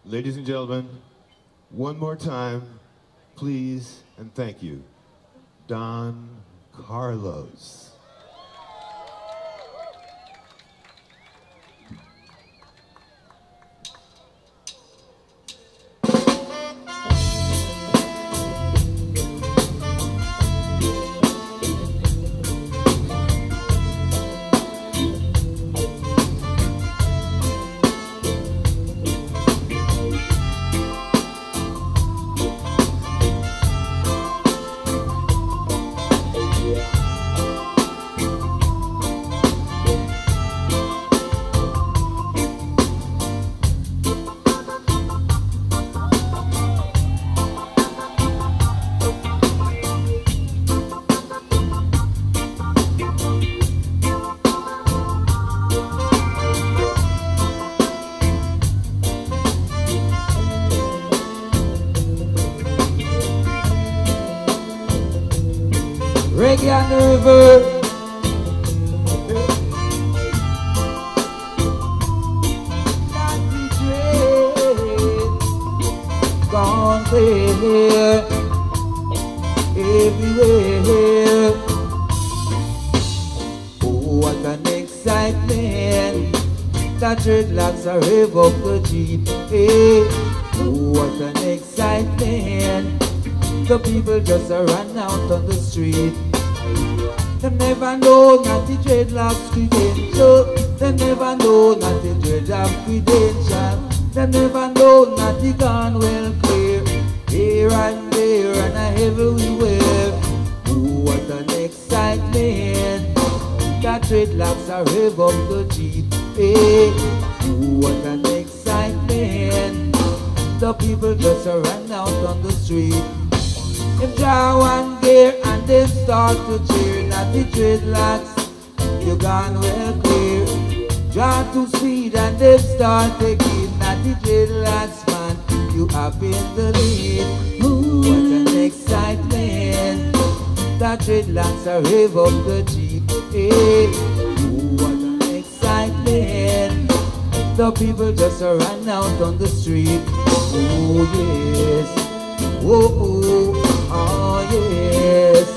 Ladies and gentlemen, one more time, please and thank you, Don Carlos. Reggae on the river. Nazi trade gone clear everywhere. Oh, what an excitement! The dreadlocks are rev up the Jeep. Hey. Oh, what an excitement! The people just run out on the street. They never know not the dreadlocks credential. They never know not the dreadlocks credential. They never know not the gun well clear. Here and there and everywhere. Oh, what an excitement! The dreadlocks are rev up the Jeep. Hey. Oh, what an excitement! The people just run out on the street. Them draw one gear and them start to cheer. Not the dreadlocks, you gone well clear. Draw to speed and them start again. Not the dreadlocks, man, you up in the lead. Ooh, what an excitement! The dreadlocks are rev up the Jeep. Hey. Ooh, what an excitement! The people just run out on the street. Oh yes. Oh, oh, oh, yes.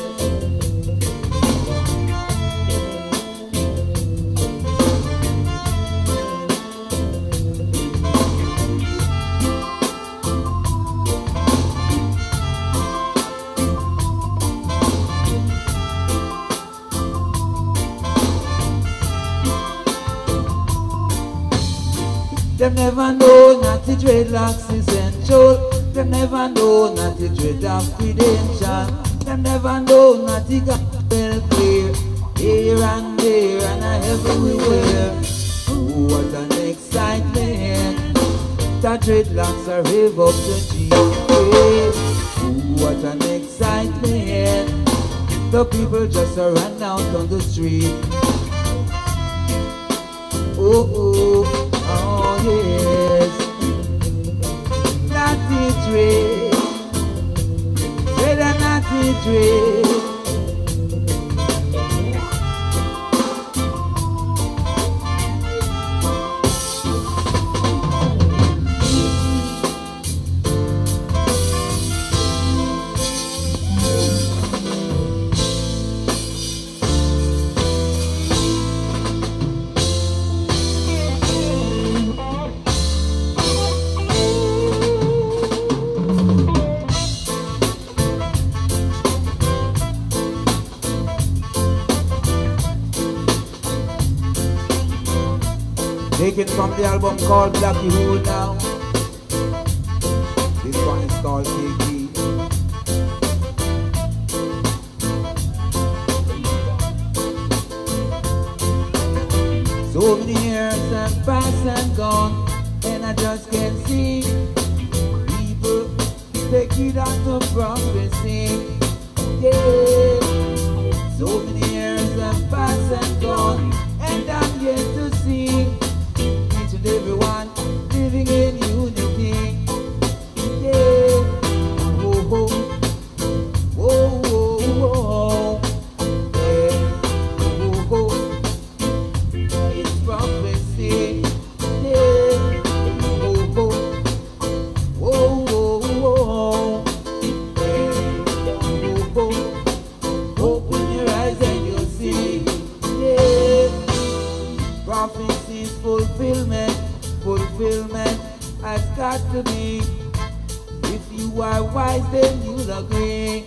Them never know not the dreadlocks essential. Them never know not the dreadlocks credential. Them never know not the gospel clear. Here and there and everywhere. Ooh, what an excitement! The dreadlocks are rev up the Jeep. Ooh, what an excitement! The people just run out on the street. Oh, oh, oh yes. Natty trade, trade a natty trade. Taken from the album called Blackie Hole now. This one is called KG. So many years have passed and gone, and I just can't see people take it out of prophecy. Yeah. So many years have passed and gone, and I'm yet to see everyone living in unity. Yeah. Oh, oh. Oh, oh, oh. Yeah. Oh, oh. It's prophecy. Yeah. Oh, oh. has got to be. If you are wise, then you'll agree.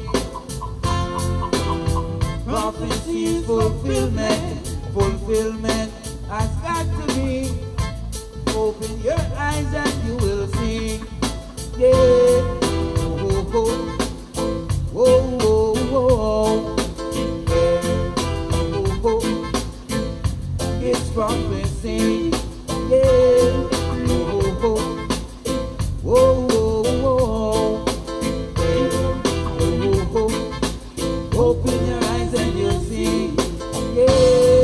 Prophecy's fulfillment, fulfillment has got to be. Open your eyes and you will see. Yeah. Oh, oh, oh, oh, oh, yeah. Oh, oh. It's prophecy. Yeah. Oh, oh, oh, oh, oh, yeah. Oh, oh. Open your eyes and you'll see. Yeah.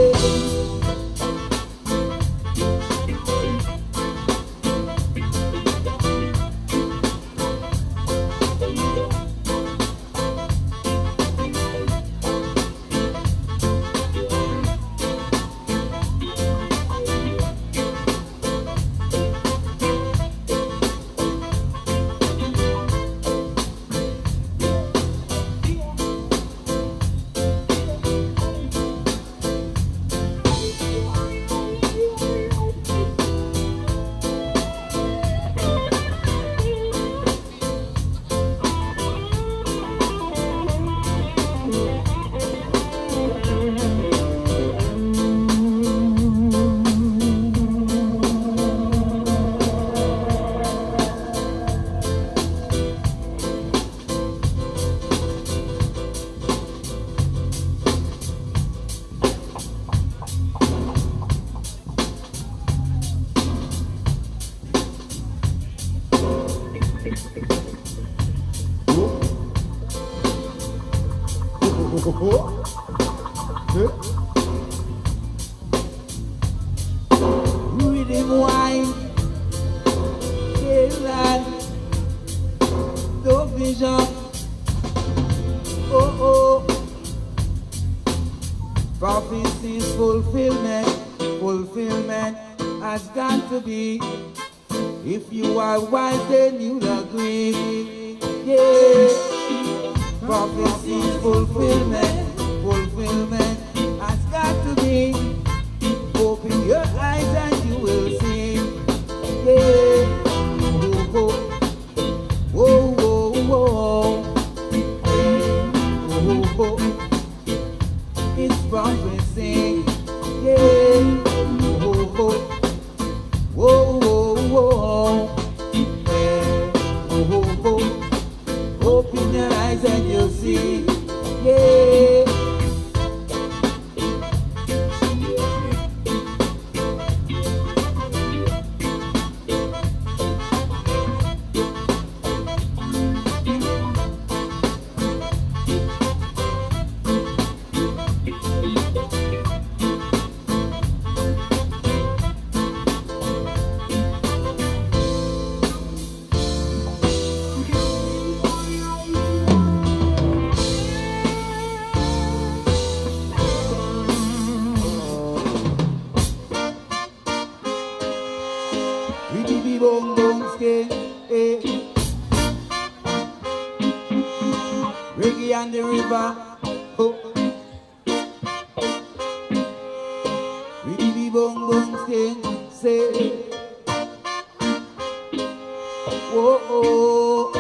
Rhythm wine, Kaylan, no vision. Oh oh, prophecy's fulfillment, fulfillment has got to be. If you are wise, then you'll agree. Yeah, prophecy's fulfillment, fulfillment has got to be. Open your eyes and you will see. Yeah. Oh, oh, oh, oh, oh. Oh, oh. It's prophecy. Yeah. Oh, oh, oh, oh, oh. Yeah. Oh, oh. Open your eyes and you'll see. Yeah. Reggae on the river, oh. We bong bong skin, say, oh oh.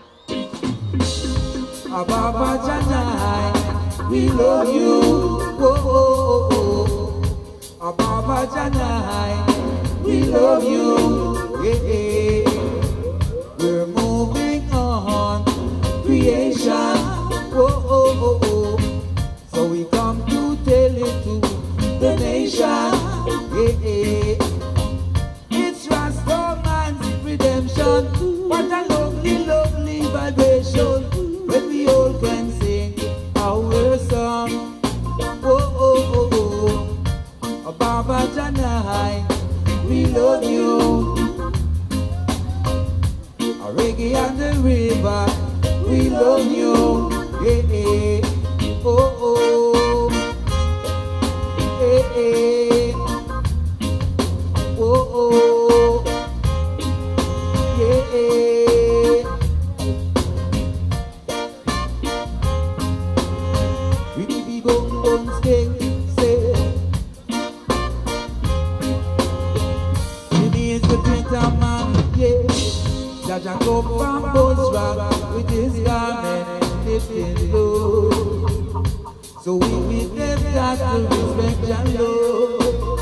Ababa Janai, we love you, oh oh oh. Ababa Janai, we love you, yeah, yeah. We're moving on, creation. Oh, oh, oh, oh. So we come to tell it to the nation. Yeah, yeah. It's Rastaman's redemption. What a lovely, lovely vibration when we all can sing our song. Oh, oh, oh, oh. Baba Janai, we love you. A reggae on the river, we love you. Yeah, yeah. Oh, oh, yeah, yeah. Oh, oh, yeah, yeah. We be bong bong sting, say. Jimmy is the Twitter man. Yeah, Jaja come from Bones Rock with his garment lifting low. So we them got to respect and love.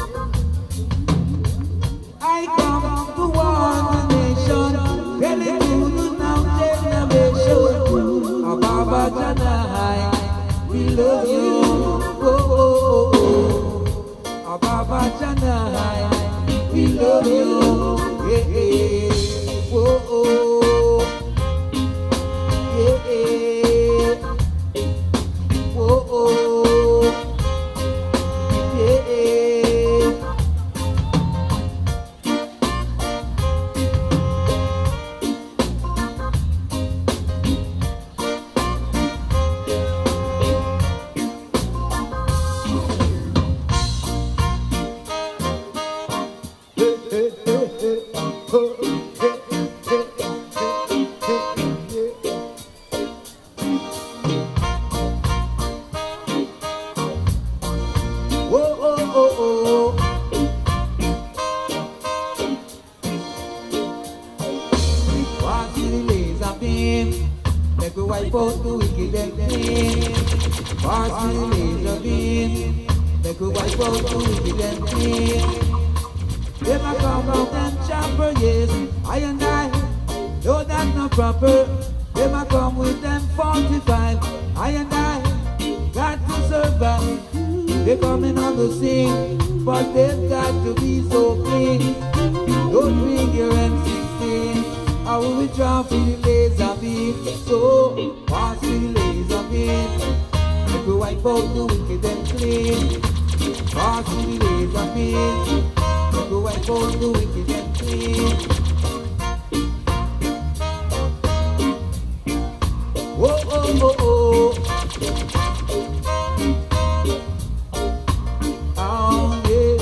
I come to warn the nation, telling you the now generation. Ababa Janai, we love you. Oh, oh, oh. Ababa Janai, we love you. Yeah, yeah. Oh, oh. Yeah, yeah. Oh, oh. Yeah, yeah. Make we wipe out the wicked and clean. Pass me the laser beam. Make we wipe out the wicked and clean. Them a come out and chopper, yes, I and I. No, that's not proper. Them a come with them 45. I and I got to survive. They coming on the scene, but they've got to be so clean. Don't bring your M16. I will withdraw for the laser beam. So pass me the laser beam. Make we wipe out the wicked and clean. Pass me the laser beam. Make we wipe out the wicked and clean. Oh, oh, oh, oh. Oh, yeah.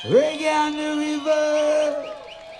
Reggae on the river.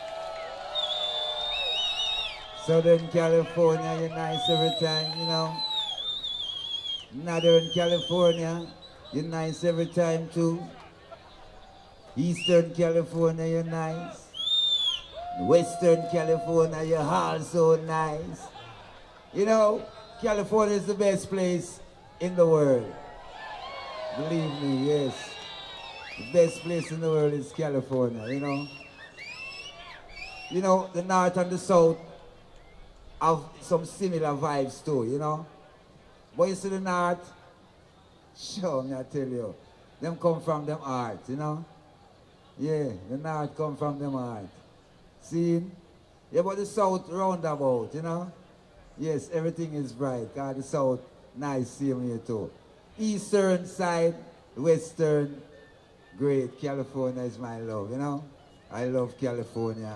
Southern California, you're nice every time, you know. Northern California, you're nice every time too. Eastern California, you're nice. Western California, you're also nice. You know, California is the best place in the world. Believe me, yes. The best place in the world is California, you know. You know, the North and the South have some similar vibes too, you know. But you see the North, sure, me I tell you, them come from them heart, you know. Yeah, the North come from them heart. See? Yeah, but the South roundabout, you know. Yes, everything is bright, because the South, nice, same here too. Eastern side, Western, great. California is my love, you know. I love California.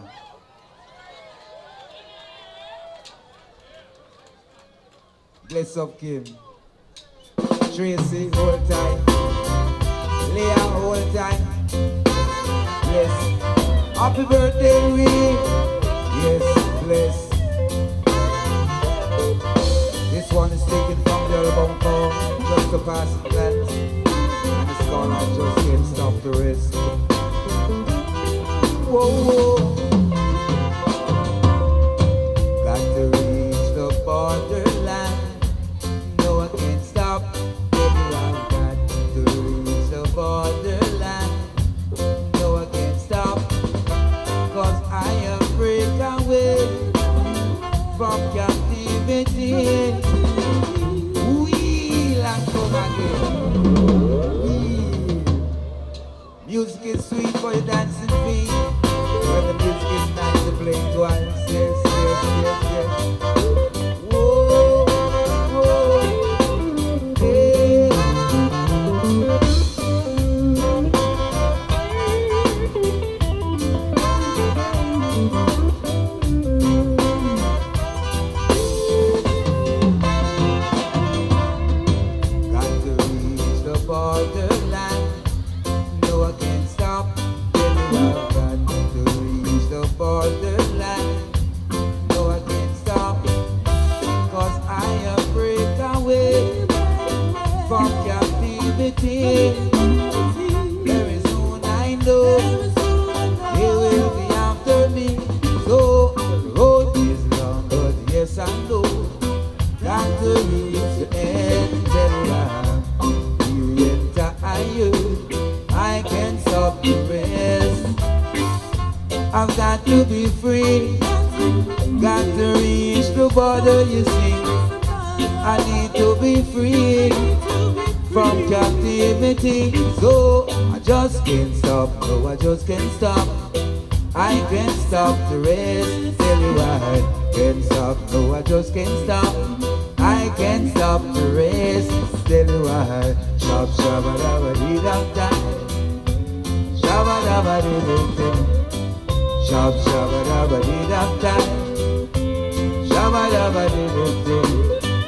Bless up Kim. Tracy, hold tight. Leah, hold tight. Yes. Happy birthday, Willie. Yes, bless. This one is taken from the album called Just to Pass the Glance. And it's called I Just Can't Stop the Rest. Whoa, whoa. Got to reach the borderline. No, I can't stop. Baby, I've got to reach the borderline. No, I can't stop. Cause I am breakaway from captivity. Wheel and come again. Music is sweet for your dancing feet. When the music is nice to play twice. Yes, yes, yes, yes. Whoa, whoa, hey. Got to reach the borderline. No, I can't stop. I've got to reach the borderline. No, I can't stop. Cause I am breakaway from captivity. Very soon I know they will be after me. So the road is long, but yes I know. Got to reach the end. You enter I can't stop the rest. I've got to be free. Got to reach the border, you see. I need to be free from captivity. So I just can't stop. No, I just can't stop. I can't stop the rest. Tell you I can't stop. No, I just can't stop. I can't stop the rest. Tell you I shop, shabba, dabba, dee, dab, da. Shabba, dabba, dee, dee, dee. Shop, shabba, dabba, dee, dab, da. Shabba, dabba, dee, dee, dee.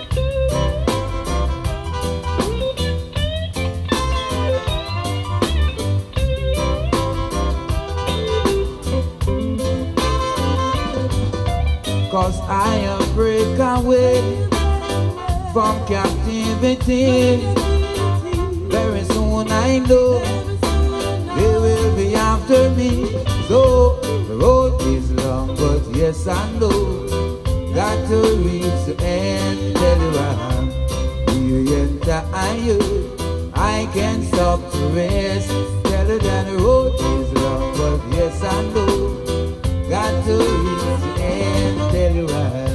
Cause I am breakaway from captivity. Very soon I know they will be after me. So the road is long, but yes I know. Got to reach the end. Tell you I enter I can't stop the rest. Tell you that the road is long, but yes I know. Got to reach the end. Tell you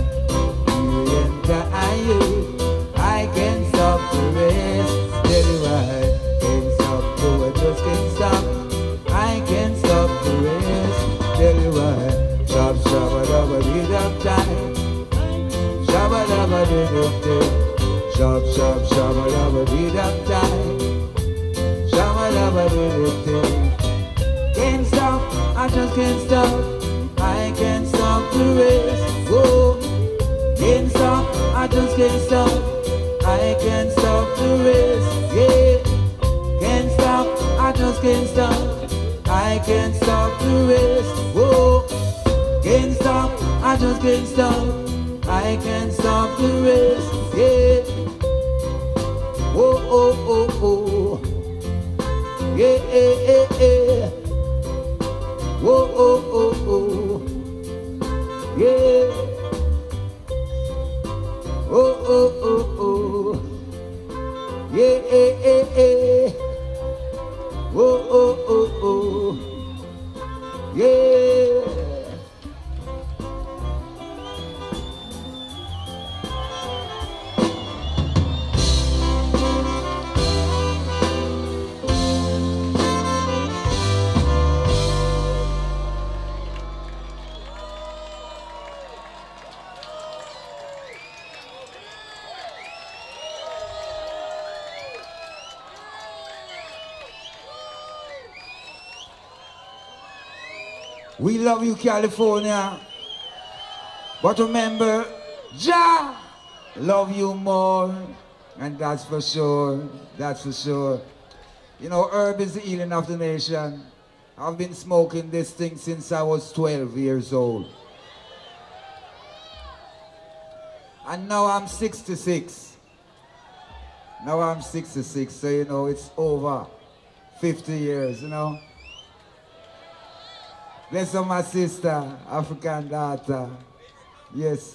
enter I can't stop the rest. Tell you I can't stop. No, I just can't stop. I can't stop the rest. Tell you why. Shop, shabba, dabba, dee, dab, time. Shabba, dabba, dee, dee, dee. Shop, shop, shabba, dabba, dee, dab, time. Shabba, dabba, dee, dee, dee. Can't stop, I just can't stop. I can't stop the race. Whoa. Can't stop, I just can't stop. I can't stop the race. Yeah. Can't stop, I just can't stop. I can't stop the race. Whoa, can't stop, I just can't stop. I can't stop the race, yeah. Whoa, oh, oh, oh. Yeah, yeah, yeah, yeah. Whoa, oh, oh, oh. Yeah. Oh, oh, oh, oh. Yeah, yeah, yeah, yeah. Whoa, oh, oh, oh. Yeah. We love you, California. But remember, Jah love you more. And that's for sure. That's for sure. You know, herb is the healing of the nation. I've been smoking this thing since I was 12 years old. And now I'm 66. Now I'm 66, so you know, it's over 50 years, you know. Bless up my sister, African daughter. Yes.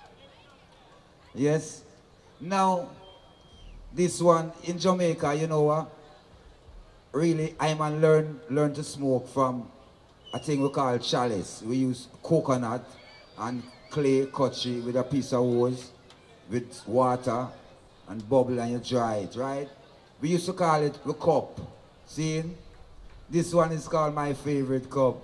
Yes. Now, this one in Jamaica, you know what? Really, I man learn to smoke from a thing we call chalice. We use coconut and clay cutchy with a piece of hose with water and bubble and you dry it, right? We used to call it the cup. See? This one is called my favorite cup.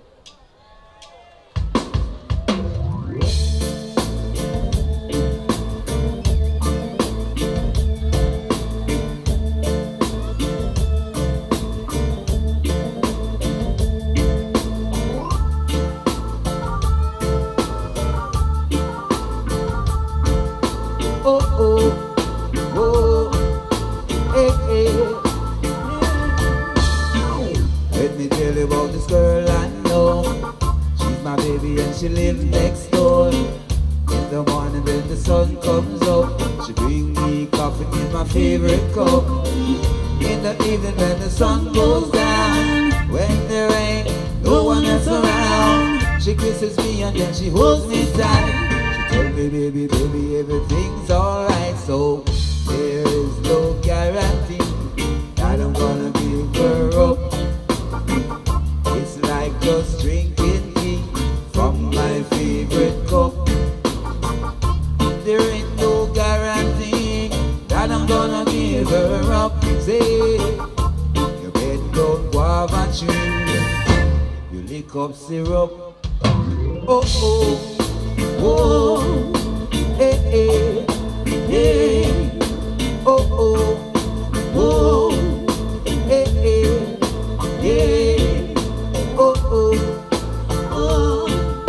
She lives next door. In the morning when the sun comes up, she bring me coffee in my favorite cup. In the evening when the sun goes down, when there ain't no one else around, she kisses me and then she holds me tight. She tells me, baby, baby, everything's alright. So there is no guarantee that I'm gonna give her up. It's like just drinking tea from my favorite cup. There ain't no guarantee that I'm gonna give her up. Say, you bet don't guava tree, you lick up syrup. Oh, oh, oh, hey, hey, hey. Oh, oh, oh, hey, hey, hey. Oh, oh, oh.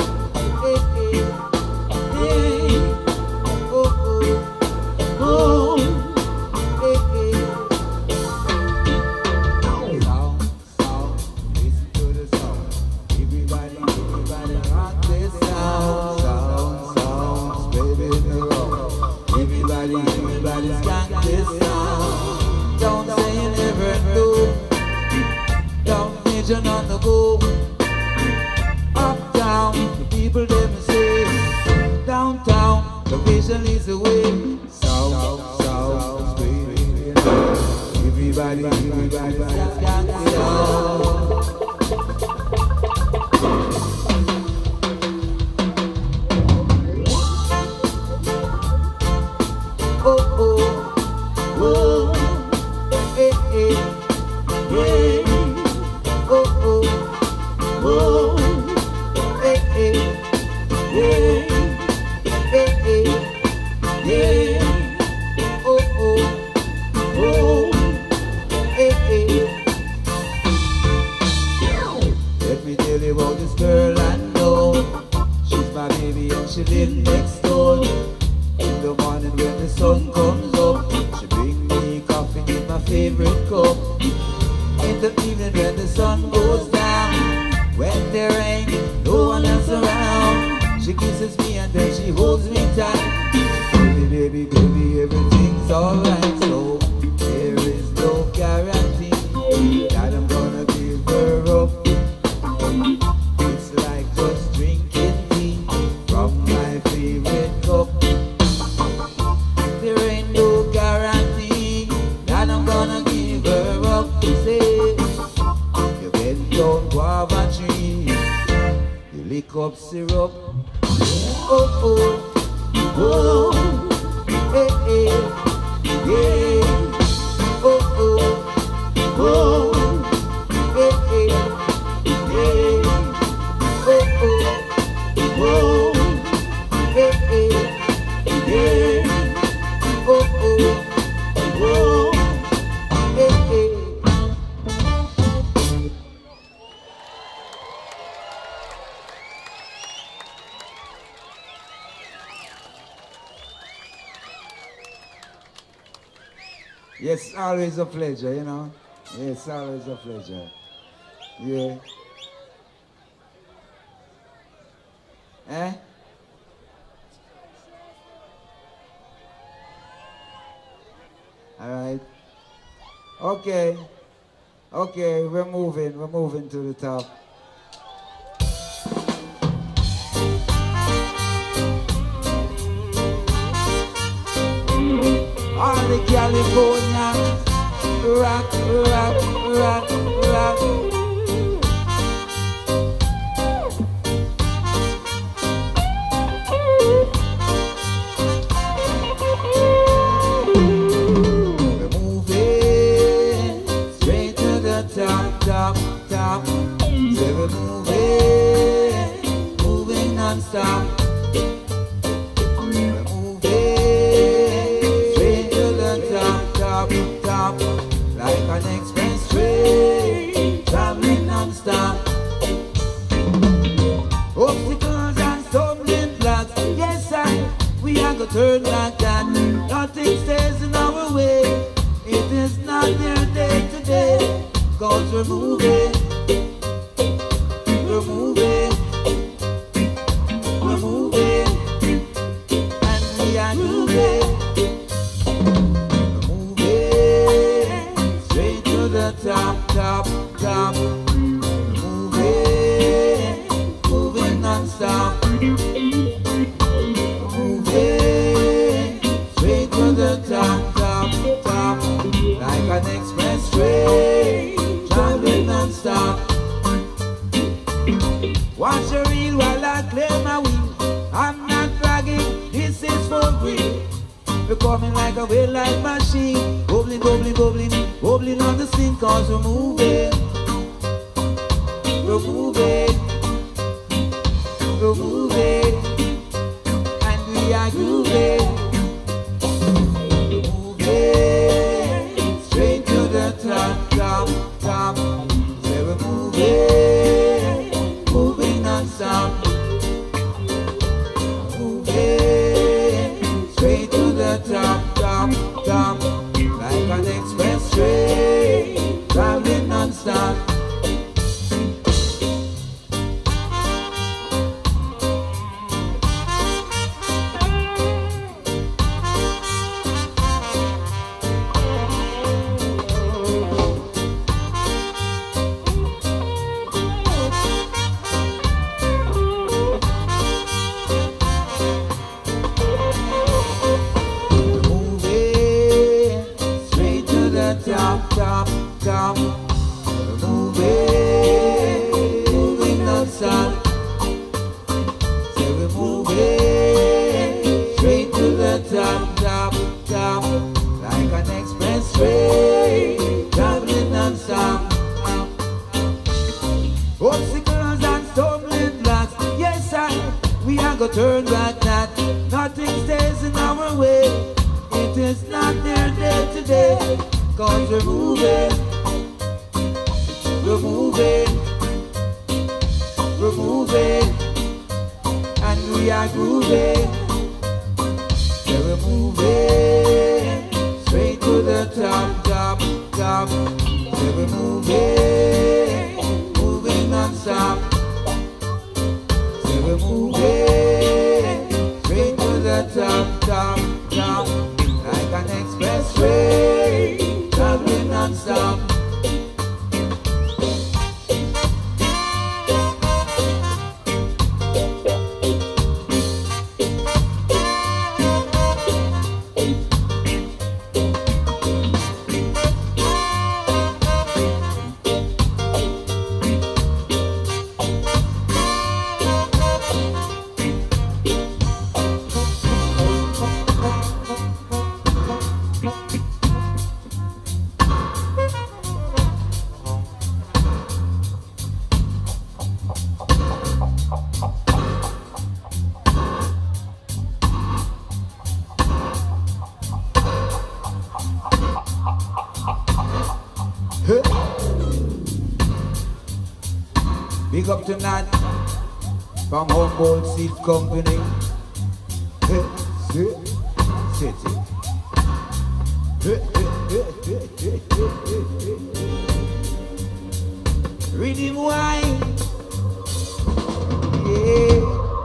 Everybody's got this sound. Don't say you never know. Down vision on the go. Uptown, the people them say. Downtown, the vision is the way. South, south, baby. Everybody's got this sound. She lives next door. In the morning when the sun comes up, she bring me coffee in my favorite cup. In the evening when the sun goes down, syrup, syrup. Oh, oh, oh, hey, hey, yeah. Oh, oh, oh, hey, hey, yeah. Oh, oh, oh, hey, hey, yeah. Oh, oh, oh, hey, hey. Yes, always a pleasure, you know. Yes, always a pleasure. Yeah. Eh? All right. Okay. Okay, we're moving to the top. All the California rock, rock, rock, rock. We're moving straight to the top, top, top. So we're moving non-stop. Top, like an express train, traveling non-stop. Obstacles and stumbling blocks, yes we are gonna turn like that. Nothing stays in our way. It is not there day to day, 'cause we're moving, we're moving, we're moving, and we are moving. Top, top, top, moving non-stop, moving straight to the top, top, top, like an express train, traveling non-stop. Watch your reel while I clear my wheel. I'm not bragging, this is for real. We're coming like a wheel-like machine, bubbling, bubbling, bubbling, bubbling on the scene, 'cause we're moving, we're moving, we're moving, and we are grooving. We're moving straight to the top, top, top. So we're moving non-stop. Top, top, top, like an express train, traveling non-stop. Top, top, top, moving non-stop. So we're moving straight to the top, top, top, like an express train, traveling non-stop. Obstacles and stumbling blocks, yes we are gonna turn like that. Nothing stays in our way. It is not there day to day, 'cause we're moving, we're moving, we're moving, and we are grooving. So we're moving straight to the top, top, top. So we're moving non-stop. So we're moving straight to the top, top, top, like an express train, traveling non-stop. Big up to Nat from Humboldt Seed Company. City. Rhythm wine. Yeah.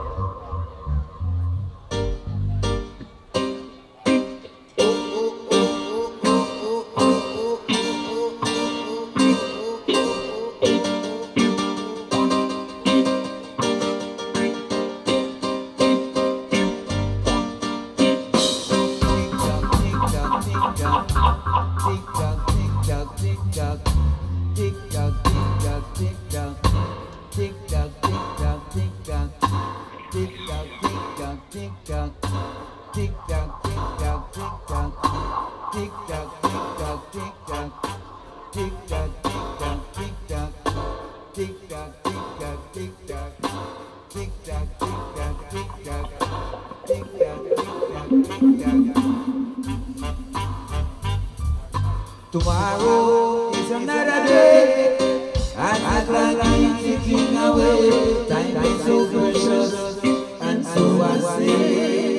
Tomorrow is another day, and as like it's ticking away, time is so precious, and so I say.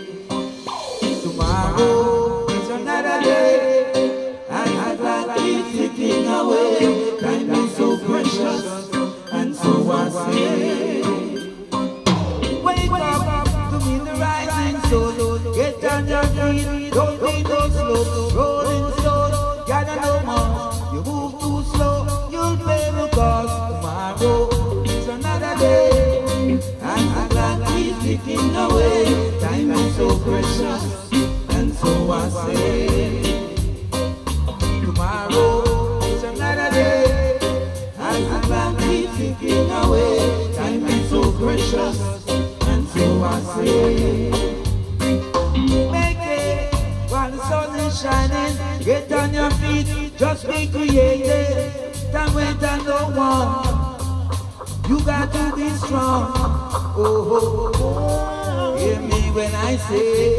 Tomorrow is another day, and as like it's ticking away, time is so precious, and so I say. Wake up to meet the rising sun, get on your feet, don't be too slow, rolling stone. Gotta know more, you move too slow, you'll pay the cost. Tomorrow is another day, and the clock is ticking away. Time is so precious, and so I say. Tomorrow is another day, and the clock is ticking away. Time is so precious, and so I say. Make it while the sun is shining. Get on your feet, just be creative. Don't wait on no one. You got to be strong. Oh, oh, oh. Hear me when I say,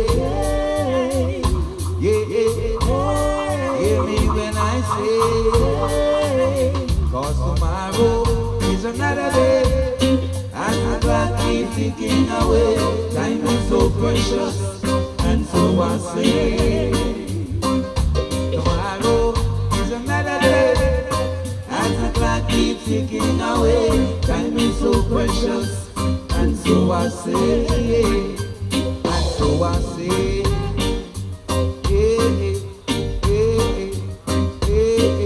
yeah, yeah. Hear me when I say, cause tomorrow is another day, and the clock keeps ticking away. Time is so precious, and so I say. Tomorrow is another day, as the clock keeps ticking away. Time is so precious, and so I say, and so I say, yeah, yeah, yeah,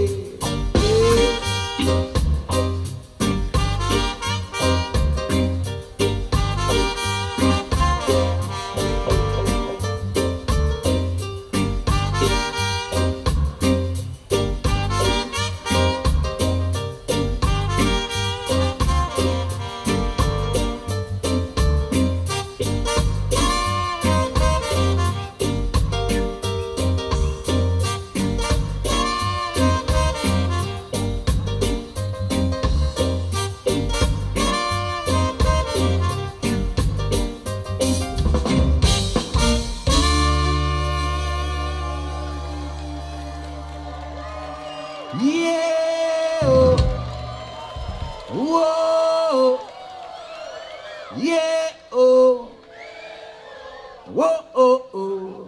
whoa, yeah, oh, whoa, oh, oh.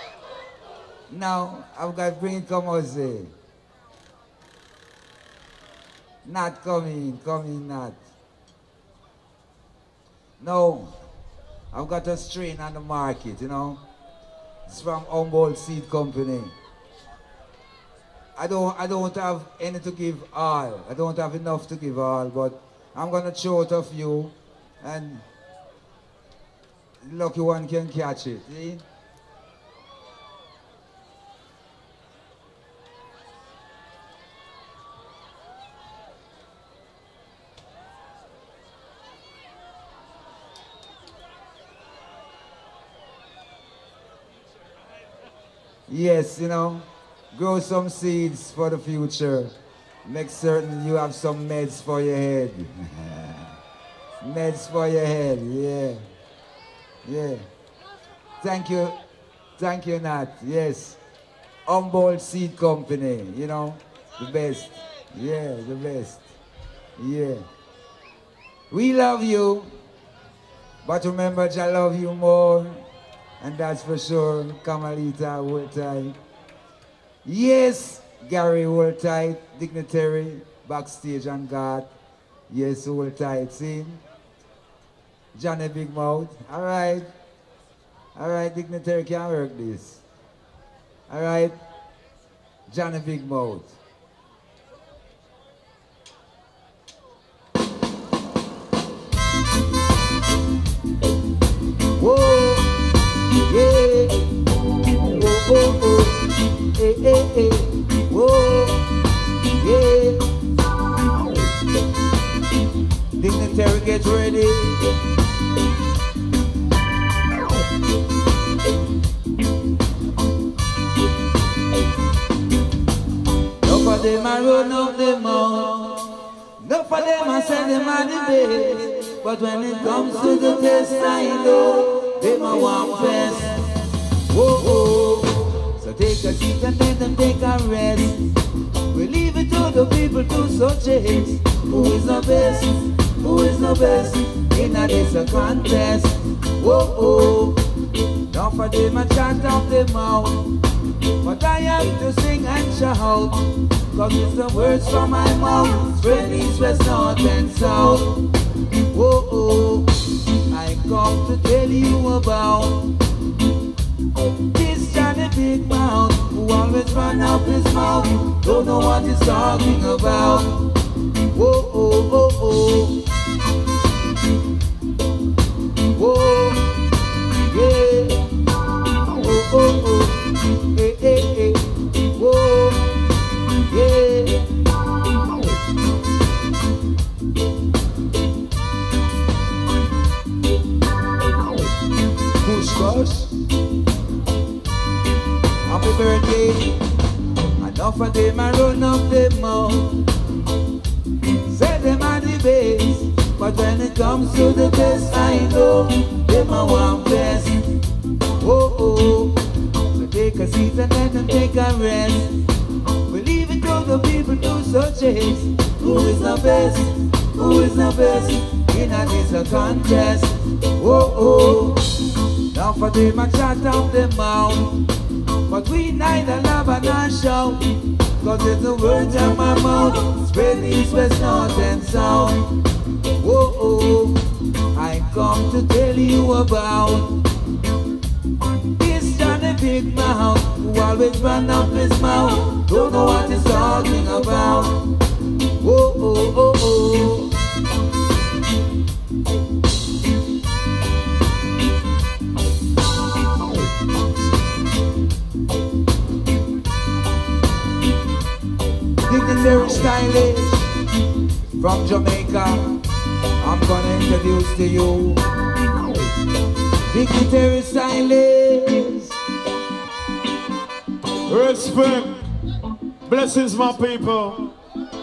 Now, I've got to bring it, come on, say. Not coming, not. No, I've got a strain on the market, you know. It's from Humboldt Seed Company. I don't have any to give all. I don't have enough to give all, but I'm gonna show it a few, and the lucky one can catch it. See? Yes, you know, grow some seeds for the future. Make certain you have some meds for your head. Meds for your head, yeah. Yeah. Thank you, Nat. Yes. Humboldt Seed Company, you know. The best. Yeah, the best. Yeah. We love you, but remember, I love you more. And that's for sure. Kamalita, hold tight. Yes, Gary, hold tight. Dignitary, backstage and God. Yes, hold tight. See? Johnny Big Mouth. All right. All right, Dignitary can work this. All right. Johnny Big Mouth. Whoa, yeah. Oh, oh, oh. Hey, hey, hey. Whoa, yeah. Dignitary, get ready. Enough of them a run up the mouth. Enough of them a send them on the base. But when it comes to the test, I know them a want fest. Whoa, whoa. So take a seat and let them take a rest. We leave it to the people to suggest who is the best, who is the best in a this contest. Whoa, whoa. Enough of them a chant off the mouth. But I have to sing and shout, cause it's the words from my mouth. Spread east, west, north and south. Whoa, oh, I come to tell you about this Johnny Big Mouth, who always run up his mouth, don't know what he's talking about. Whoa, oh, oh, oh. Whoa, yeah. Oh, oh, oh. Hey, hey, hey. Whoa, yeah. Happy birthday. Enough of them a run up them mouth. Say them are the best, but when it comes to the test, I know them a want best. Oh, oh. So take a seat and let them take a rest. We leave it to the people to suggest who is the best, who is the best in a this contest. Oh, oh. Now for them a chat off the mouth, but we neither laugh nor shout, cause it's the words of my mouth, spread east, west, north and south. Whoa, oh, I come to tell you about this Johnny Big Mouth, who always run up his mouth, don't know what he's talking about. Whoa, oh, oh, oh. Dignitary stylish from Jamaica, I'm gonna introduce to you Dignitary stylish. Respect, blessings, my people.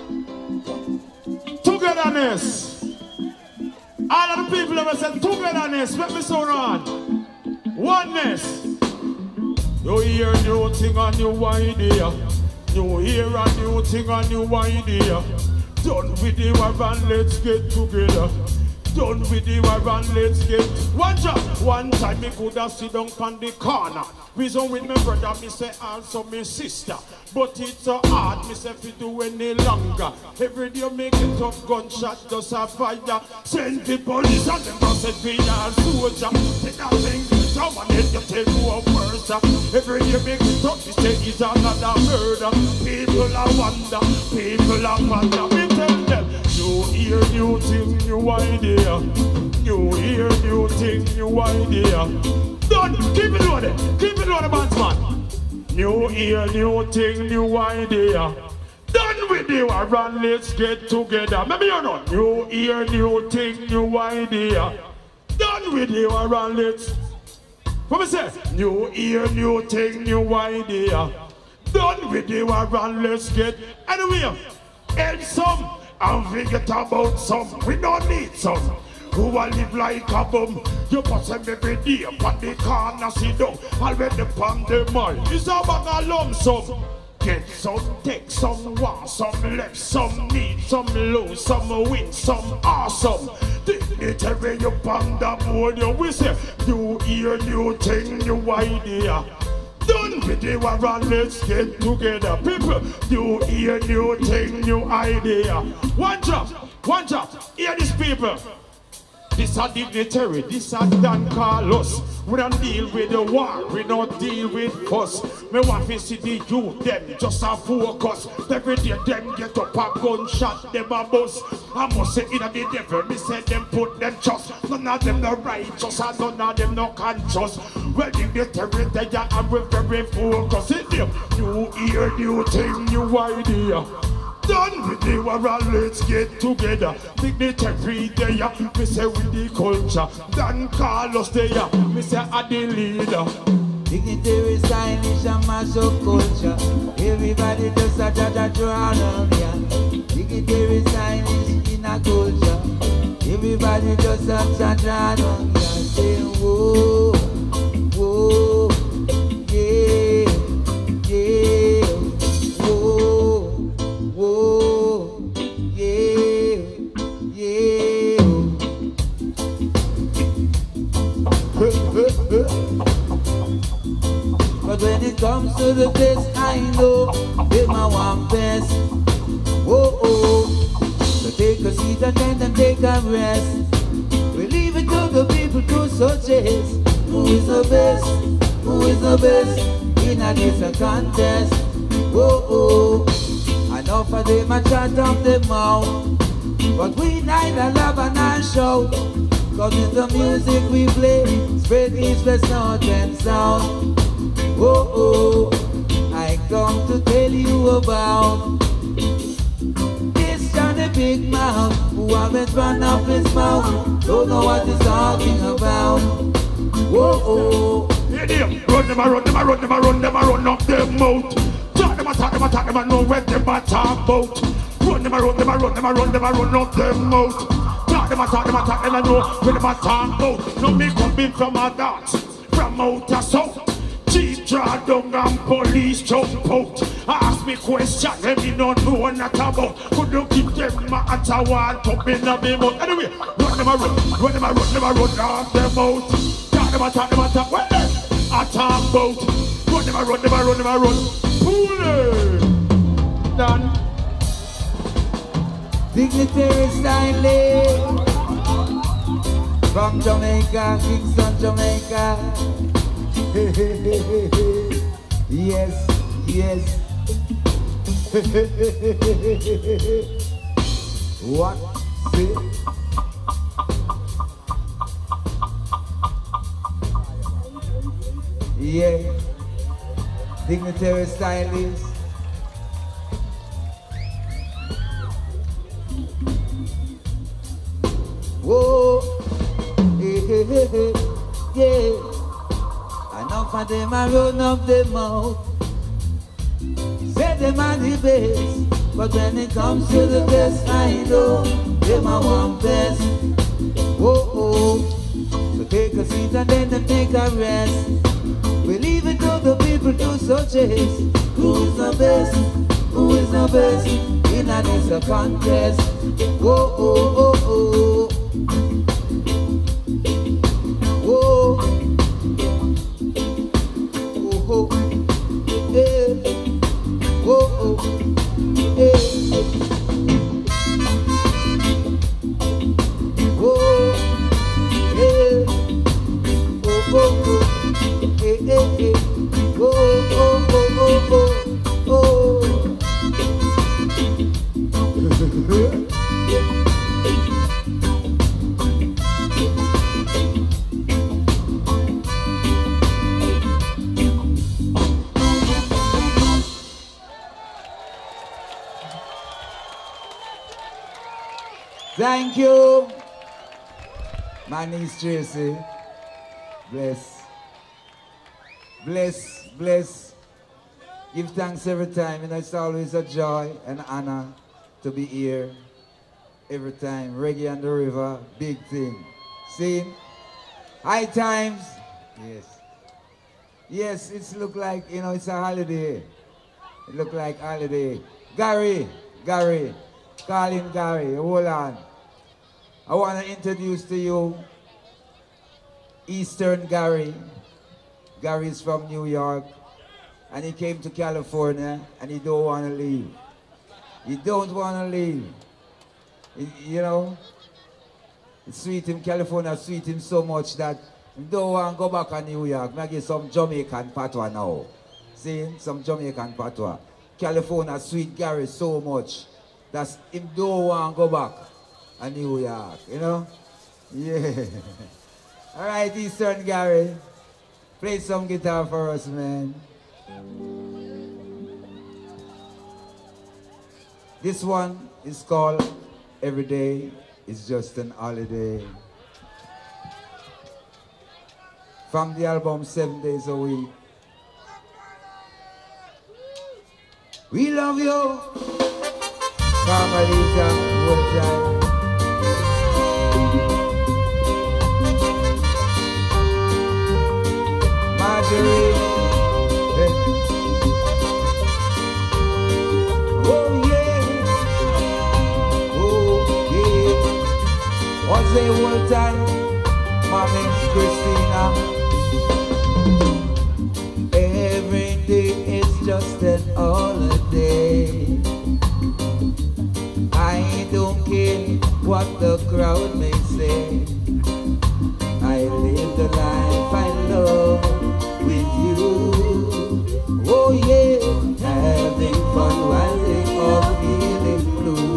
Togetherness. All of the people that said togetherness, let me sound on. Oneness. You hear new thing and new idea. You hear a new thing, a new idea. Done with the war and let's get together. Done with the war and let's get one job. One time me could have sit down on the corner. Reason with my brother, me say also me sister. But it's so hard, me say fi do any longer. Every day me get up gunshot, just a fire. Send the police and them just say be a soldier. Take that thing, someone let you take more worse. Every day me get up, me say it's another murder. People are wonder, people are wonder. Me tell them, new year, new thing, new idea. New year, new thing, new idea. Done, keep it loaded, bandsman. New year, new thing, new idea. Done with the war and let's get together. Maybe you know. New year, new thing, new idea. Done with the war and let's. What me say? New year, new thing, new idea. Done with the war and let's get. Anyway, and some, and forget about some. We don't need some. Who will live like a bum? You pass them every day, but they can't see down. Already upon the mall, it's a bag of lump sum. Get some. Some take, some want, some left, some need, some lose, some win, some awesome. Dignitary, you on the board, you we say, new year, new thing, new idea. Done with the war and let's get together. People, new year, new thing, new idea. One drop, hear these people. This a dignitary, this a Dan Carlos. We don't deal with the war, we don't deal with us. Me want to see the youth, them just a focus. Every day them get up a gunshot, them a bust. I must say in the devil, me say them put them trust. None of them no righteous and none of them no conscious. Well, dignitary, they are and we very focused. In them, new year, new thing, new idea. Done with the war, let's get together. Dignitary there, me say with the culture. Dan Carlos there, me say a the leader. Dignitary stylish and mash up culture. Everybody just a draw on ya. Dignitary stylish in a culture. Everybody just a draw on ya. Say whoa, whoa, yeah, yeah, whoa, whoa, yeah, yeah. But when it comes to the best, I know they my one best. Oh oh, so take a seat and then take a rest. We leave it to the people to suggest who is the best, who is the best in a this contest. Oh oh, enough of them a chat off the mouth, but we neither laugh nor shout. Cause it's the music we play, spread east, west, north and south. Oh oh, I come to tell you about this Johnny Big Mouth, who haven't run off his mouth, don't know what he's talking about. Oh oh, yeah, them run them a run them a run them a run them a run up them mouth. Talk them a talk them a talk them a know where them a talk about. Run them a run them a run them a run them a run up them mouth. Talk them a talk them a talk them a know where them a talk about. No me coming from a dance, from outer south. Chief draw down and police jump out. Ask me question, let me not know not about. Could you give them my answer one top in the mouth? Anyway, run them a run them a run them a run off them out. Talk them a talk them a talk, what them a talk about? Run them a run them a run them a run. Pull it done. Dignitary styling from Jamaica, Kingston, Jamaica. Yes, yes. What? See? Yeah. Dignitary stylist. Whoa. Yeah. Enough of them a run up the mouth. Say them are the best, but when it comes to the best, I know them a one best. Oh oh, so take a seat and then take a rest. We leave it to the people to suggest who is the best, who is the best in a this contest. Oh oh oh oh, oh. Oh, eh, oh, eh, oh, eh, oh, eh, eh, oh. Thank you. My name is Tracy. Bless. Bless, bless. Give thanks every time. And it's always a joy and honor to be here. Every time. Reggae on the river, big thing. See? High Times. Yes. Yes, it's look like, you know, it's a holiday. It look like holiday. Gary, call him Gary, hold on. I want to introduce to you Eastern Gary. Gary's from New York, and he came to California, and he don't want to leave. He don't want to leave. You know, it's sweet him, California sweet him so much that he don't want to go back to New York. I get some Jamaican patois now. See, some Jamaican patois. California sweet Gary so much that him don't want to go back to New York, you know? Yeah. All right, Eastern Gary, play some guitar for us, man. This one is called Every Day is Just an Holiday. From the album 7 Days a Week. We love you, Carmelita, will die. Marjorie, oh yeah, what's the whole time, Mommy Christina? Every day is just an holiday. I don't care what the crowd may say. I live the life I love with you. Oh yeah, having fun while they all feeling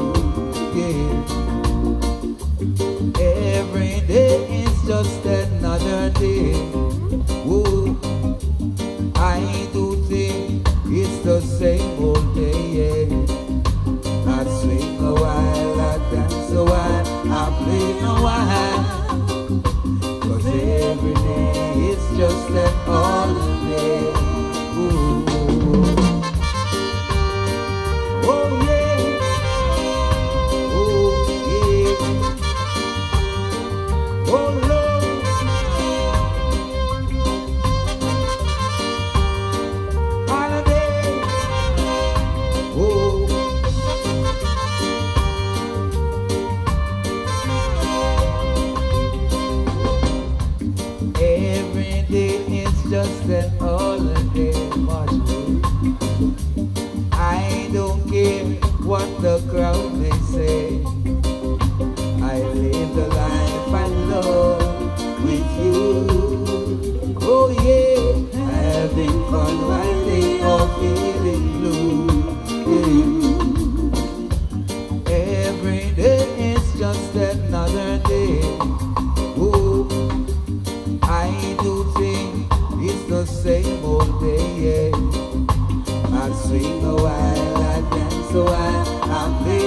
blue. Yeah, every day is just another day. Ooh, I do think it's the same old day. Yeah. I swing a while, I dance a while, I play a while. Cause every day is just an holiday. Ooh. Oh yeah, oh yeah, oh Lord. Holiday, oh. Every day is just an holiday, Marjorie. I don't care what the crowd may say. I live the life I love with you. Oh yeah, having fun while they all feeling blue. Yeah. Every day is just another day. Ooh, I do think it's the same old day, yeah. I swing a while, I dance a while, I play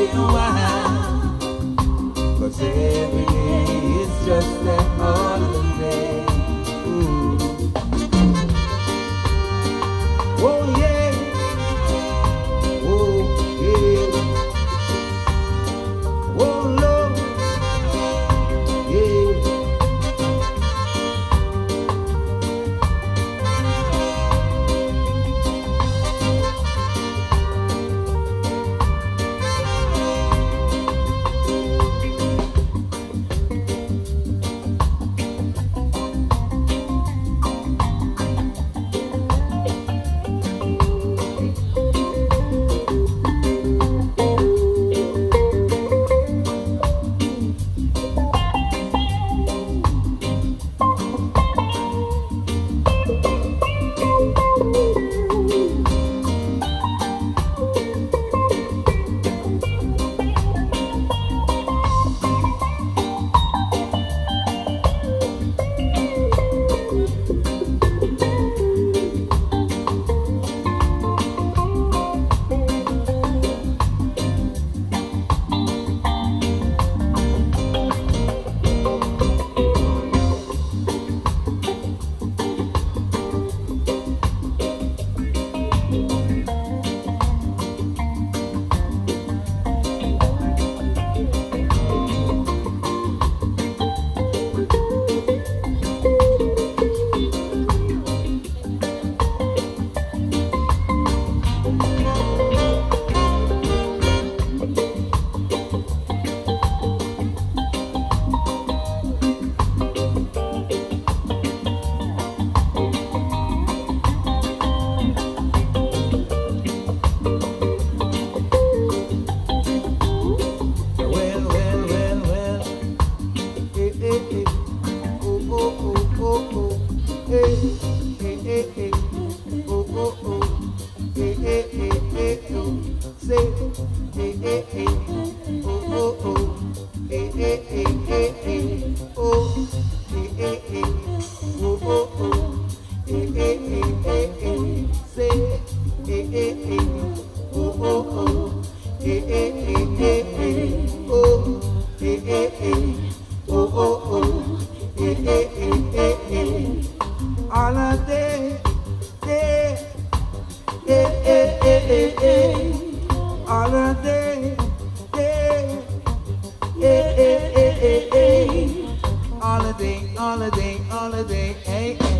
say, hey, hey, hey, oh, oh, oh, hey, hey, hey, hey, hey, oh, hey, hey, hey, oh, oh, oh, hey, hey, hey, hey, hey, say, hey, hey, hey, oh, oh, oh, hey, hey, hey, hey, hey, oh, hey, hey, hey, oh, oh, oh, hey, hey, hey, hey, hey, all a day, day, hey, hey, hey, hey, hey, all a day, day, hey, hey, hey, hey, hey, all a day, all a day, all a day, hey, hey,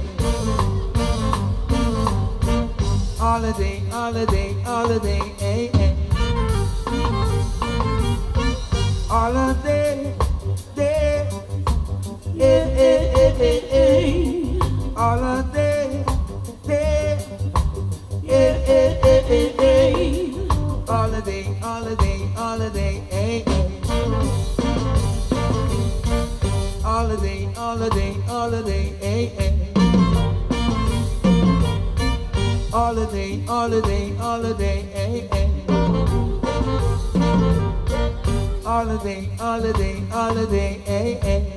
all a day, all a day, all a day, hey, hey, all a day, day, hey, hey, hey, hey, hey, all a day, day, hey, hey, hey, hey, hey, all a day, all a day, all a day, hey, hey, all a day, all a day, all a day, hey, hey, all a day, all a day, all a day, hey, hey, all a day, all a day, all a day, hey, hey.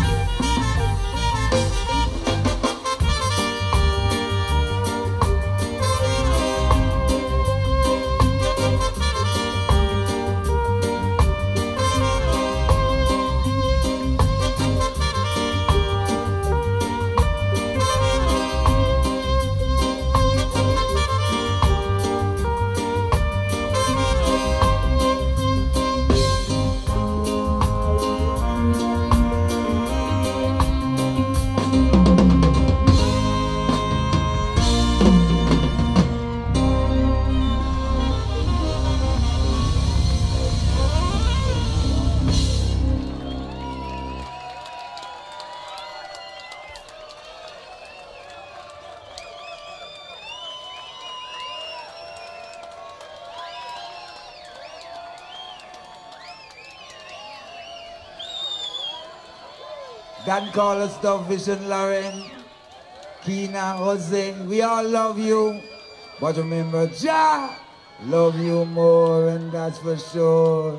God call us the Vision, Lauren, Kina, Jose, we all love you. But remember, Jah love you more, and that's for sure.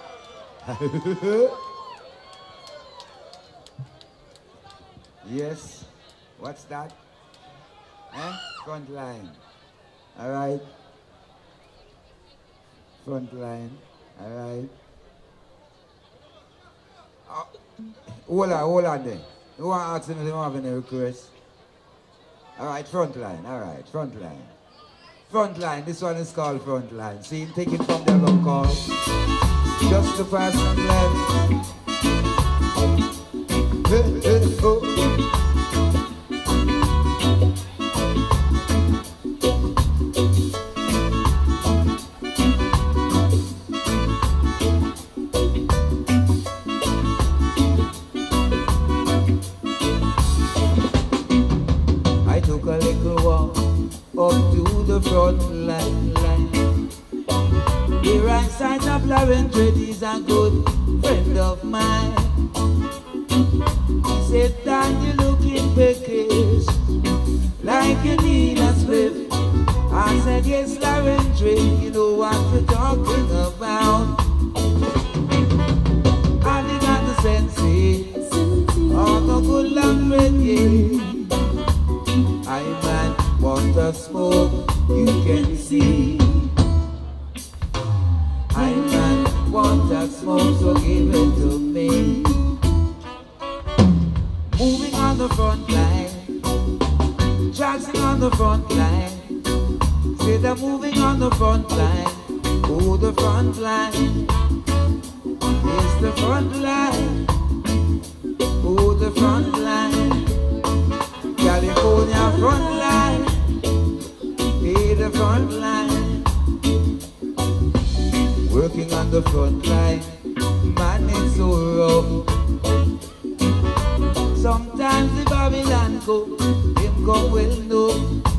Yes, what's that? Eh? Front line. All right. Front line. All right. Hold on there. You want to ask him if he have any requests? All right, front line. All right, front line. Front line. This one is called front line. See, take it from the long call. Just the person left. Hey, hey, oh. A little walk up to the front line. The right side of Lauren Trade is a good friend of mine. He said that you looking peckish, like you need a spliff. I said yes, Lauren Trade, you know what you're talking about. And he got the sense of the good long reggae. I man want to smoke, you can see. I man want to smoke, so give it to me. Moving on the front line, traversing on the front line. Say they're moving on the front line. Oh, the front line. It's the front line. Oh, the front line. California front line, hey, the front line. Working on the front line, man, it's so rough. Sometimes the Babylon go, him come well know.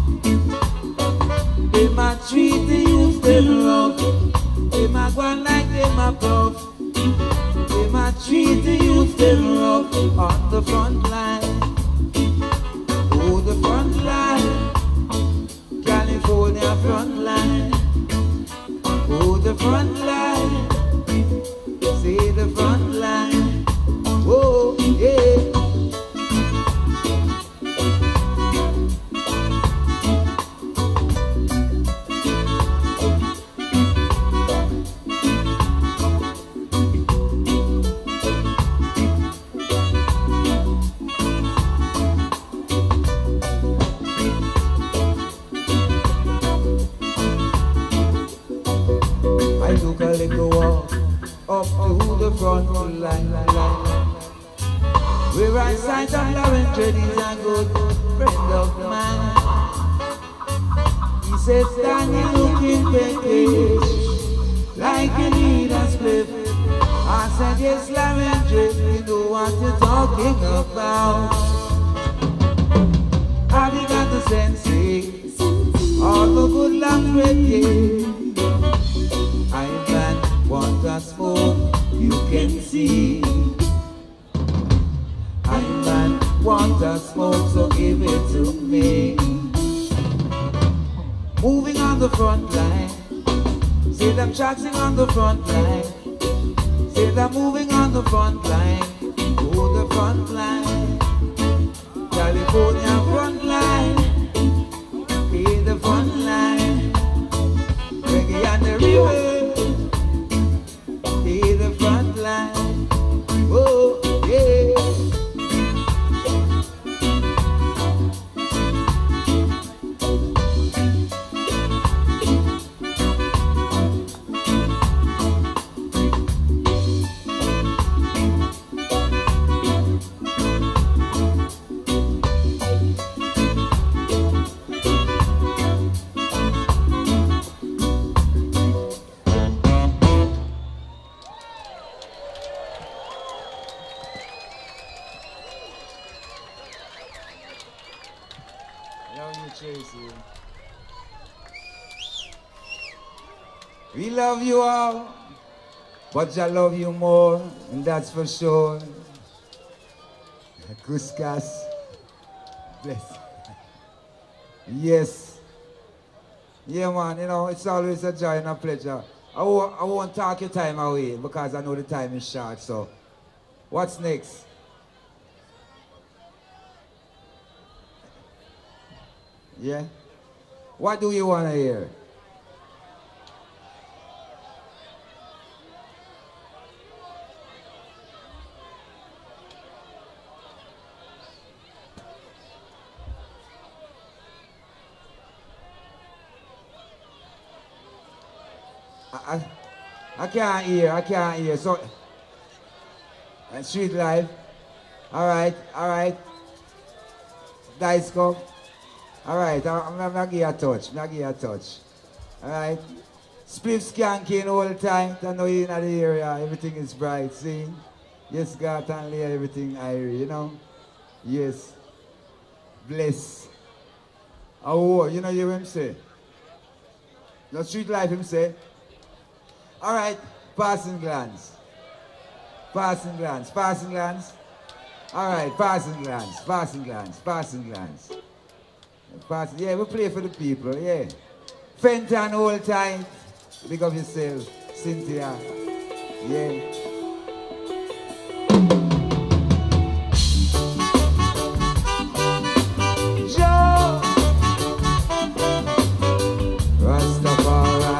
They might treat the youth them rough. They might go on like they might puff. They might treat the youth them rough on the front line. Oh, the front line, California front line. Oh, the front line. See the front line. Whoa, yeah. I took a little walk up to the front line. We're right side of Lawrence, he's a good friend of mine. He says, Danny, looking package like you need a split. I said, yes, Lawrence, you know what you're talking about. Have you got the sense? All the good language. I man want a smoke, you can see. I man want a smoke, so give it to me. Moving on the front line. See them chatting on the front line. See them moving on the front line. Oh, the front line. California front line. Hey, the front line. Reggae on the river. Hey, the front line. Oh, yeah. We love you all, but I love you more, and that's for sure. Kuskas, bless. Yes. Yeah, man, you know, it's always a joy and a pleasure. I won't talk your time away, because I know the time is short, so. What's next? Yeah? What do you want to hear? I can't hear, so, street life, all right, dice go, all right, I'm gonna give you a touch, all right, spliff skanking all the time, I know you're in the area, everything is bright, see, yes, God and lay everything airy, you know, yes, bless, oh, you know, you hear him say, the street life him say, all right, passing glance. All right, passing glance. Yeah, we play for the people, yeah. Fenton all time. Big up yourself, Cynthia. Yeah. Joe. Rastafari.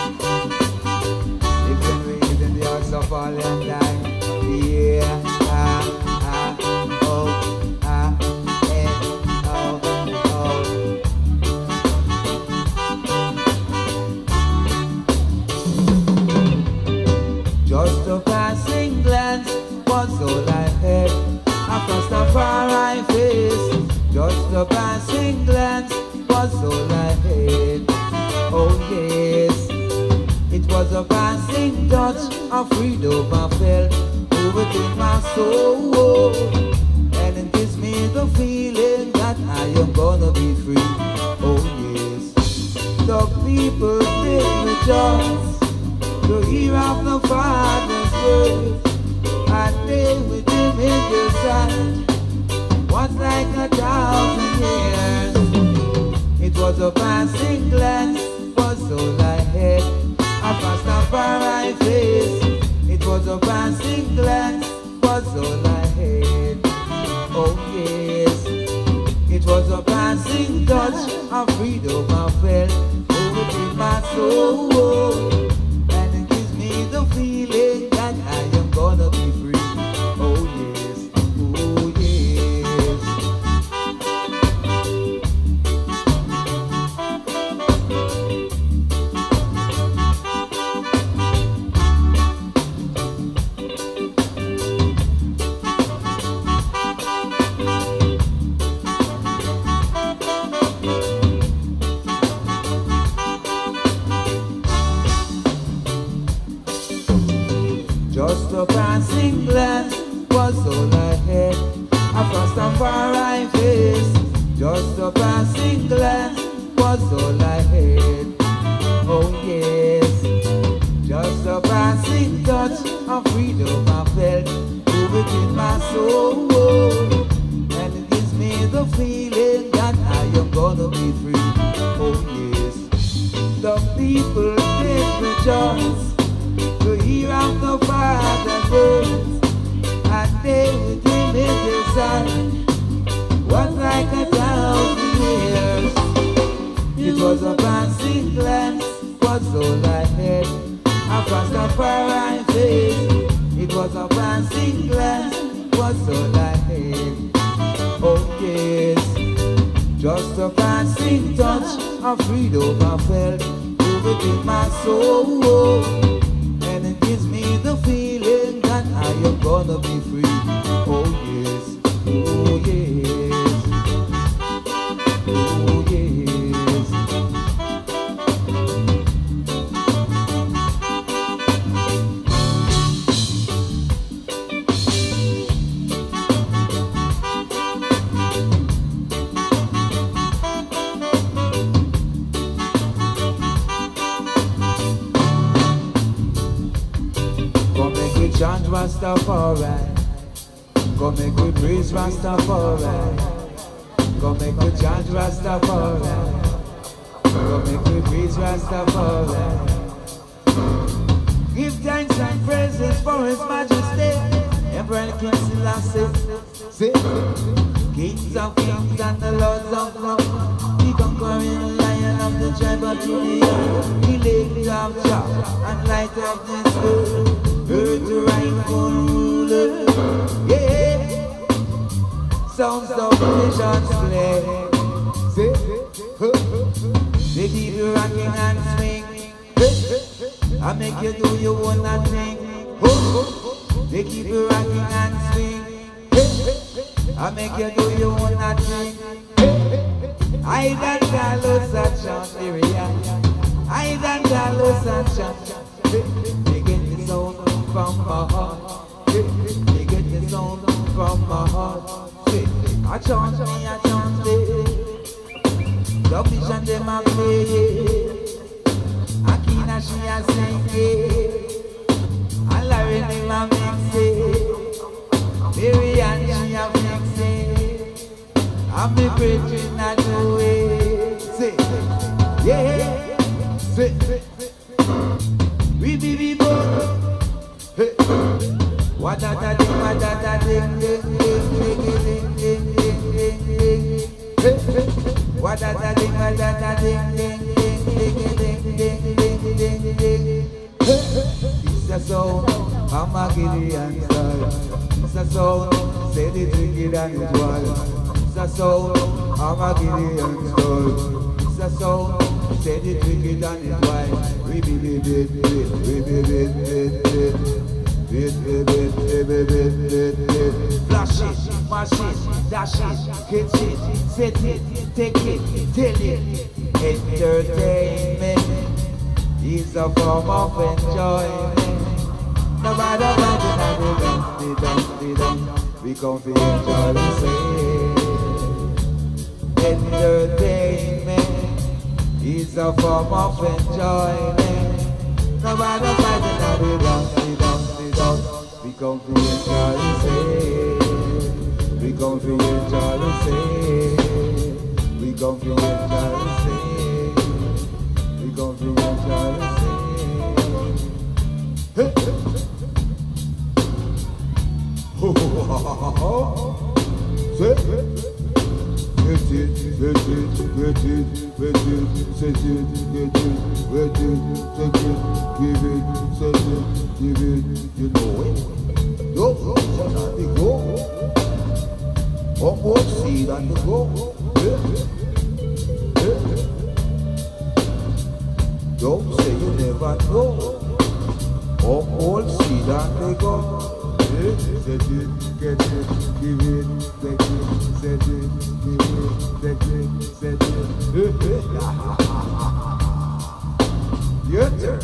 Just a passing glance was all I had. Across the far face. Just a passing glance was all I had. Oh yes, it was a passing touch of freedom I felt within my soul, and it gives me the feeling that I am gonna be free. Oh yes, the people they rejoice to hear of the Father's word, and they with him in their sight was like 1,000 years. It was a passing glance, was all I had. a Rastafari face. It was a passing glance, was all I had. Oh yes, it was a passing touch of freedom I felt over my soul, and it gives me the feeling that I am gonna be free. Oh yes, oh yes. Just a passing glance was all I had. A Rastafari face. Just a passing glance was all I had. Oh yes. Just a passing touch of freedom I felt within my soul, and it gives me the feeling that I am gonna be free. Oh yes. The people did rejoice to hear of the Father's words, and they with him in their sight was like 1,000 years. It was a passing glance, was all I had. A Rastafari face. It was a passing glance, was all I had. Oh yes, just a passing touch of freedom I felt within my soul, and it gives me the feeling that I am gonna be free. Oh yes, oh yes, oh yes. Chant Rastafari, come make we praise Rastafari, come make we chant Rastafari, come make we praise Rastafari. Give thanks and praises for His Majesty, Emperor King Selassie, say, Kings of kings and the Lords of lords, the conquering Lion of the tribe of Judah, the Lady of Jah and Light of this world. Earth the rightful ruler, yeah. Sounds of visions play. They keep you rocking and swing. I make you do your own thing. They keep you rocking and swing. I make you do your own thing. I done Carlos and Chanteria. I done Carlos and Chanteria. They get the sound from my heart. They get the sound from my heart. I chant me, I chant it. The vision them a play. Akina she a sing it. And Larry them a mix it. Mary and she a mix it. And me brethren a do it. Say, yeah. Say, we be both. What da da ding, what da da ding, ding, ding, ding, ding, ding, ding, ding. What da da ding, what da da ding, ding, ding, ding, ding, ding, ding, ding, ding. It's a song, I'm a Gideon style. It's a song, say the wicked and it's wild. It's a song, I'm a Gideon style. It's a song, say the wicked and it's wild. We be flash it, mash it, dash it, hit it, set it, take it, tell it. Entertainment is a form of enjoyment. No matter what we done, we come to enjoy the same. Entertainment is a form of enjoyment. No matter what we done, we come to enjoy the same. We come to enjoy the same. We come to enjoy the same. We come to enjoy the same. get it, set it, get it, wet it, take it, give it, set it, give it, you know it. Yo, shut up the go. Humboldt seed on the go. Don't say you never know. Humboldt seed on the go. Set it, get it, give it, take it, set it, give it, take it, set it. Your turn.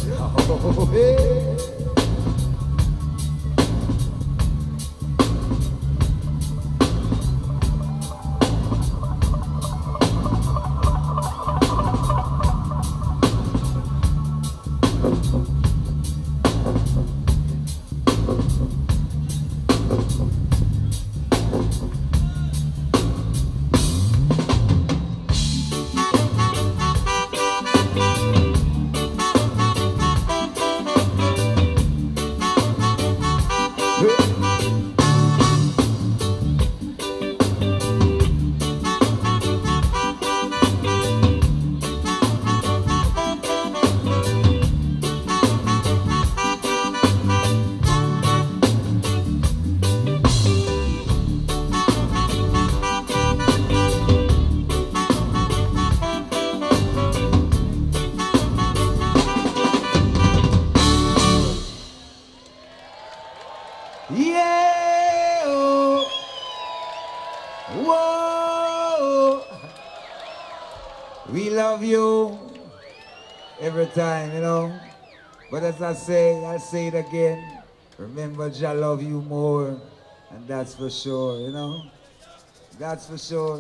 Every time, you know. But as I say, I'll say it again. Remember, Jah love you more. And that's for sure, you know. That's for sure.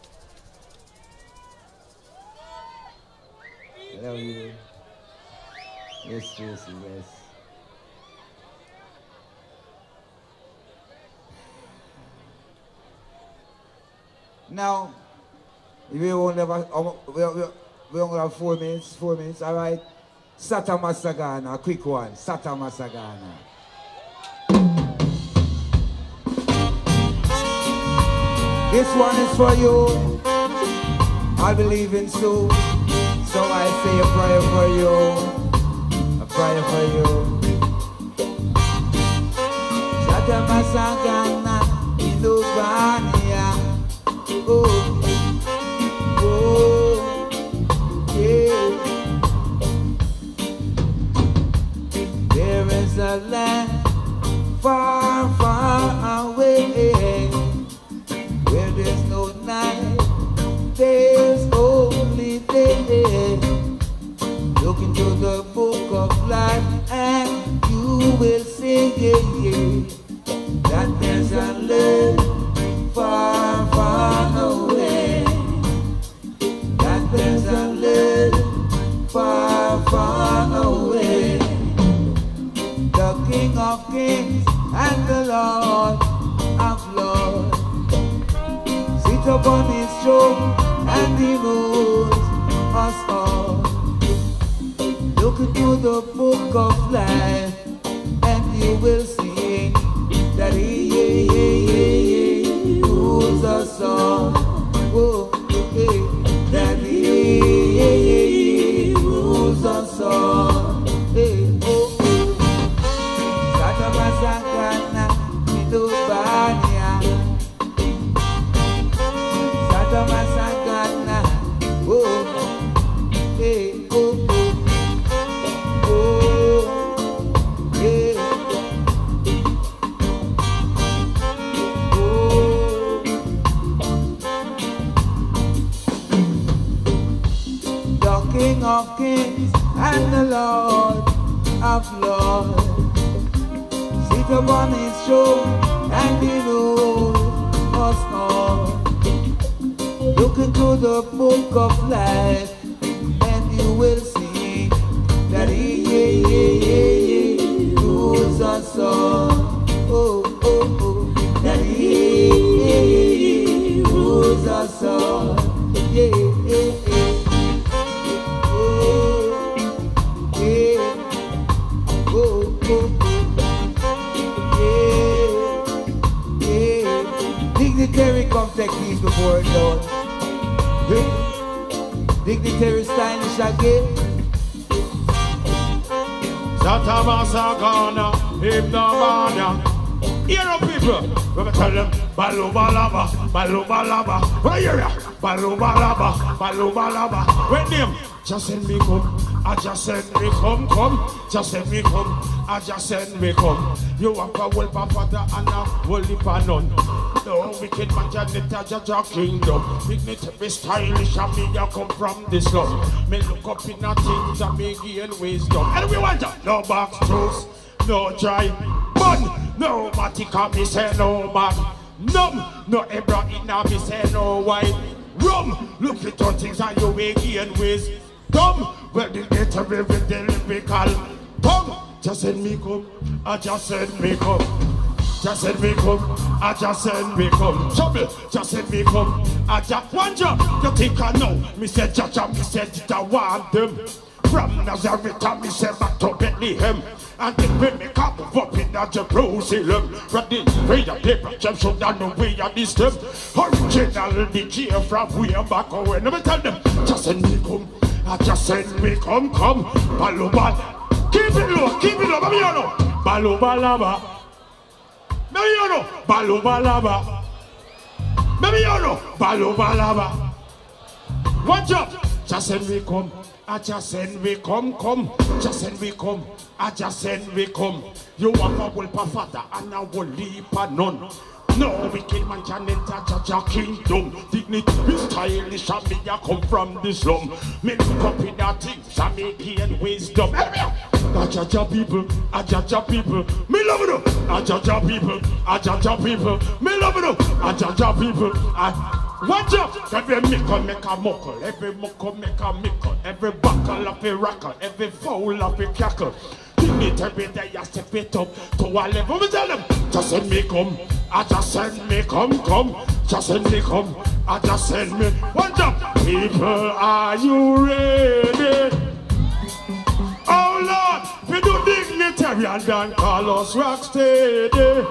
I love you. Yes, Tracy, yes. Now, we only have we only have 4 minutes, all right? Sata Masagana, quick one, Sata Masagana. This one is for you. I believe in soon, so I say a prayer for you. A prayer for you. Sata Masagana, Indubania. Oh, oh. Yeah. There is a land far, far away where there's no night, there's only day. Look into the book of life and you will see that there's a land far, far away. There's a land far, far away. The King of Kings and the Lord of Lords sit upon his throne and he rules us all. Look into the book of life and you will see that he rules us all. Whoa, that he rules us all. Hey, oh, Sata Masagana, Midubania. Sata Masagana, oh, hey, oh, oh, yeah. King of Kings and the Lord of Lords sit upon his throne and he rules us all. Look into the book of life and you will see that he rules us all. Oh, oh, oh, that he rules us all. Yeah, yeah, yeah. Dignitary, come take these before it, Lord. Dignitary stylish again. Satamasa Ghana, him no bother. Hear up people, we tell them Baluba lava, Baluba lava. Where you at? Baluba lava, Baluba lava. When them just send me come, I just send me come. Just send me come, I just send me come. You have a wolf a father and a wolf a none. No wicked man can enter your kingdom. Dignitary stylish and me I come from the slum. Me look up in a things and me gain wisdom. And we want no box truth, no dry bun, no matica me say no man. Numb, no ebra in a me say no white rum. Look at all things and you will gain wisdom. Well, the get away with the lyrical tongue. Just send me come, I just send me come. Just send me come, I just send me come. Trouble, just send me come, I just want you. You think I know? Me say Jaja, me say did I want them. From Nazareth, me say back to Bethlehem. And then we make up in that Jerusalem. Ready, we are paper, Jam should not know we are this them. Original DJ from way back away. Let me tell them, just send me come, I just send me come. Baluba, keep it low, let me know. Baluba lava. Maybe you know, Baluba lava. Maybe you know, Baluba lava. Watch out, just send me come. I just send we come. Just send we come. I just send we come. You want a wolf a father and a wolf a none. No wicked man can enter your kingdom. Dignity, stylish, and me I come from the slum. Me look up in that things and me gain wisdom. I judge your people, I judge your people. Me love you. I judge your people, I judge your people. Me love you. I judge your people. Watch out! Every mickle make a muckle, every muckle make a mickle, every buckle of a rackle, every foul of a cackle. Dignitary day I step it up to a level. Me tell them, just send me come, I just send me come. Just send me come, I just send me. Watch out! People, are you ready? Oh Lord, we do dignitary and Dan Carlos Rocksteady.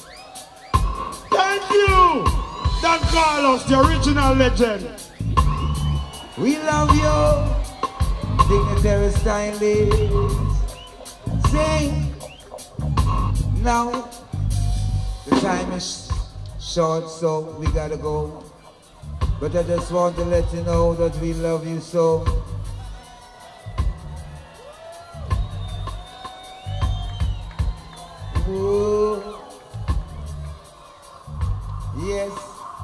Thank you! Dan Carlos, the original legend. We love you, dignitary stylish. Sing. Now, the time is short, so we gotta go. But I just want to let you know that we love you so. Ooh. Yes.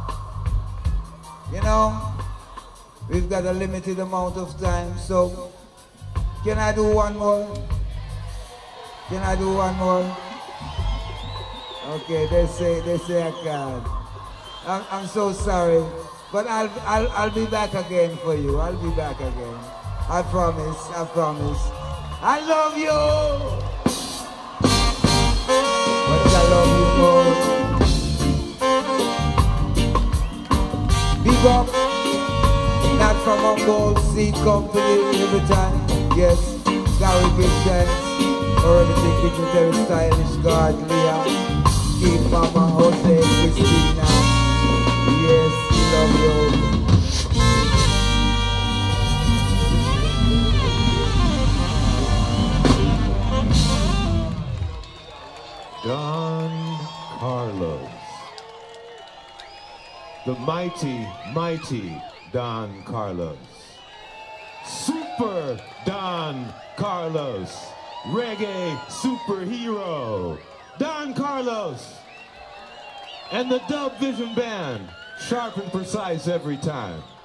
You know, we've got a limited amount of time, so can I do one more? Can I do one more? Okay, they say I can't. I'm so sorry, but I'll be back again for you. I'll be back again. I promise. I love you, but I love you more. Big up, not from Humboldt, see company every time. Yes, Gary Big Chance, or everything dignitary stylish, God, Leah, Keith, Mama, Jose, Christina. Yes, we love you. Don Carlos. The mighty Don Carlos. Super Don Carlos. Reggae superhero. Don Carlos. And the Dub Vision Band. Sharp and precise every time.